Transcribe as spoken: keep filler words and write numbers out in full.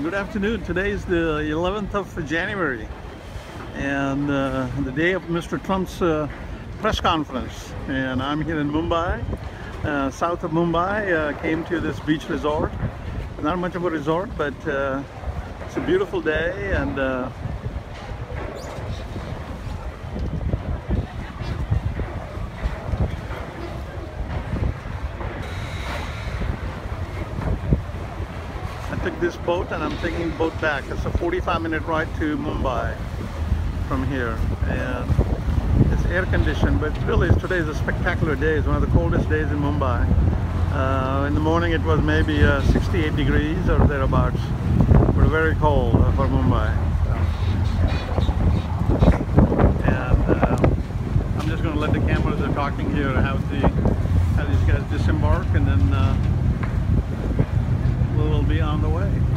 good afternoon. Today is the eleventh of January and uh, the day of Mister Trump's uh, press conference, and I'm here in Mumbai, uh, south of Mumbai. Uh, came to this beach resort. Not much of a resort, but uh, it's a beautiful day, and uh, I took this boat and I'm taking the boat back. It's a forty-five minute ride to Mumbai from here, and it's air conditioned, but really today is a spectacular day. It's one of the coldest days in Mumbai. Uh, in the morning it was maybe uh, sixty-eight degrees or thereabouts, but very cold uh, for Mumbai. And uh, I'm just going to let the cameras that are talking here have the have these guys disembark, and then uh, we'll be on the way.